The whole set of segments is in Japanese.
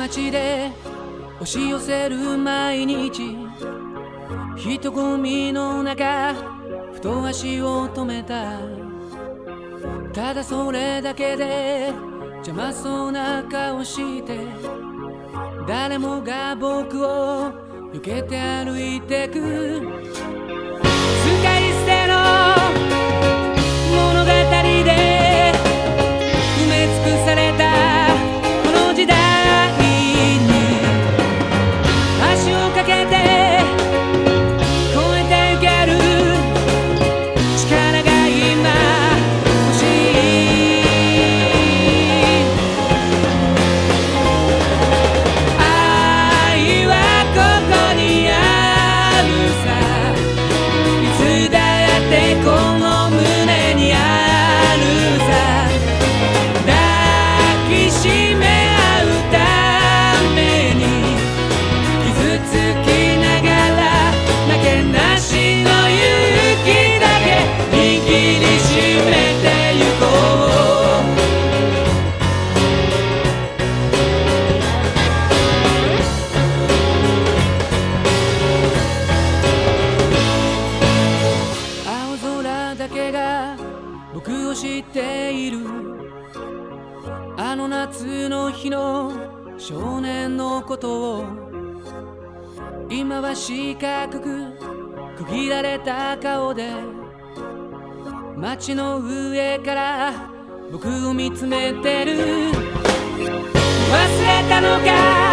街で押し寄せる毎日、人混みの中ふと足を止めた。ただそれだけで邪魔そうな顔して、誰もが僕を避けて歩いてく。使い捨ての物語で埋め尽くされたこの時代に足をかけて越えてゆける力が今欲しい。愛はここにあるさ、いつだってこの胸にあるさ。抱きしめ合うために傷つきながら負けなしの勇気だけ握りしめてゆこう。青空だけが僕を知っている。あの夏の日の少年のことを今は四角く区切られた顔で街の上から僕を見つめてる。忘れたのか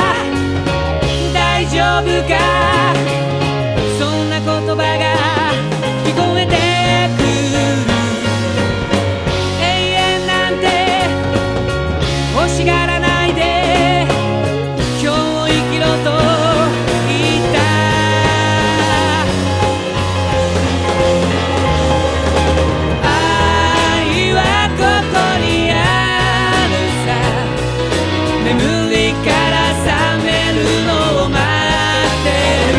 大丈夫か、そんな言葉が聞こえてくる。永遠なんて欲しがらないで今日を生きろと言った。愛はここにあるさ、眠りから覚めるのを待ってる。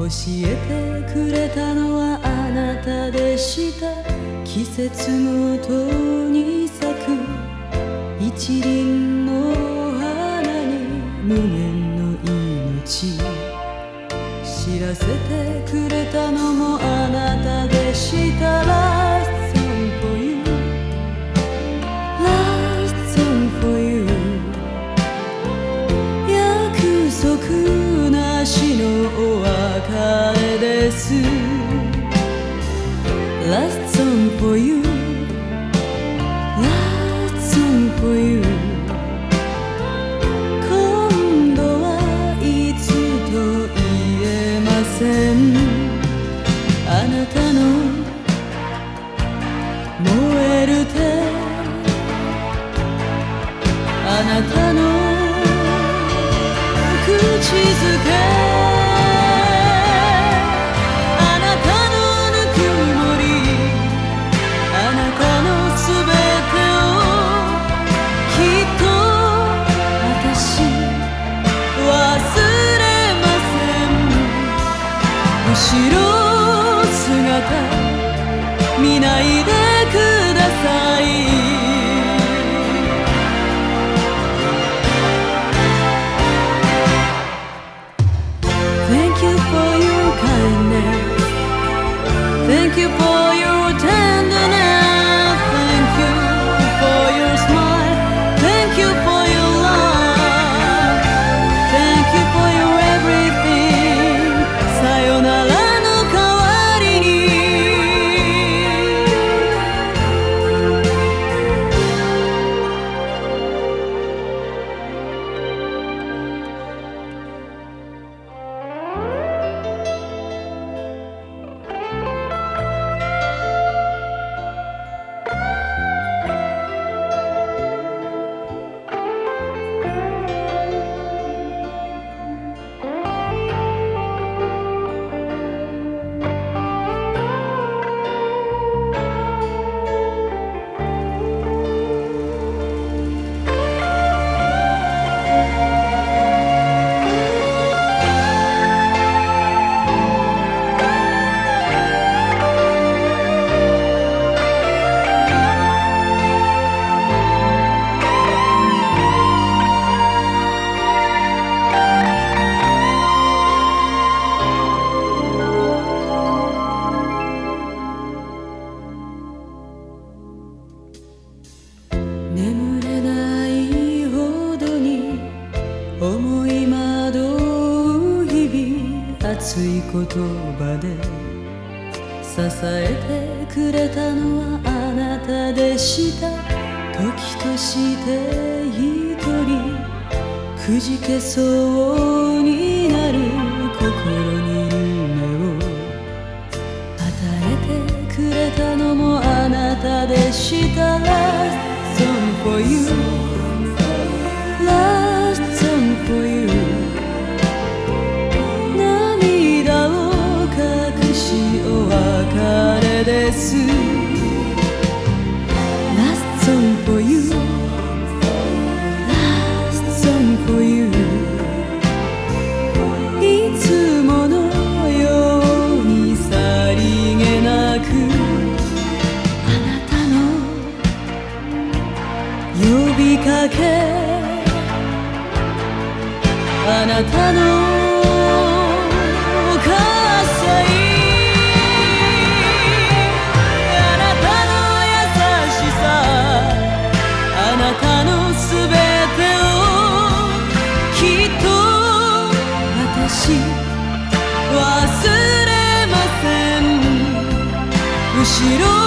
えてくれたのはあなたでした。季節ごとに咲く一輪の花に無限の命知らせてくれたのもあなたでした。 Last song for you Last song for you 約束なしのお別れです。 Last song for you Last song for you 今度はいつと言えません。あなたの燃える手あなたの口づけ後ろ姿見ないでください。 Thank you for your kindness Thank you for your tenderness Thank you for your smile Thank you for your love Thank you for your everything さよなら思い惑う日々熱い言葉で支えてくれたのはあなたでした。時として一人くじけそうになる心に夢を与えてくれたのもあなたでした。 Last song for you Last song for you 涙を隠しお別れです。 Last song for you Last song for you いつものようにさりげなくあなたの呼びかけあなたの喝采あなたの優しさあなたのすべてをきっと私忘れません。後ろ